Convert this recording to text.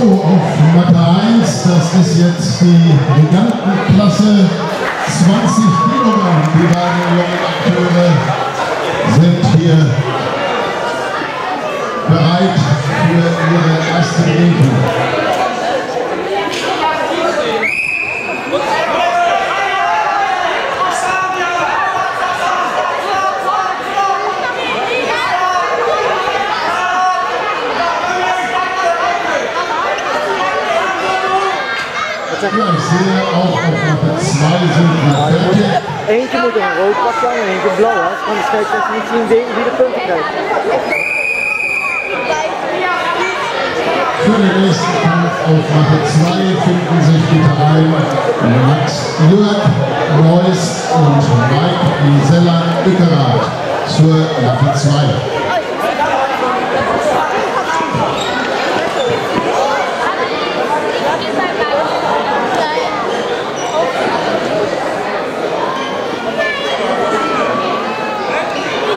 auf Matte 1, das ist jetzt die Gigantenklasse, 20 Kilogramm. Die beiden jungen Akteure sind hier bereit für ihre erste Begegnung. Ja, ich sehe auch auf Matte 2 sind wir fertig. Eentje moet een rood pakje aan en eentje blauw, hè? Want de scheidsrechter niet zien wie de punten krijgt. Für den nächsten Kampf auf Matte 2 finden sich die Vereine Max Jörg Neuss und Mike Gisela Ückerath zur Matte 2.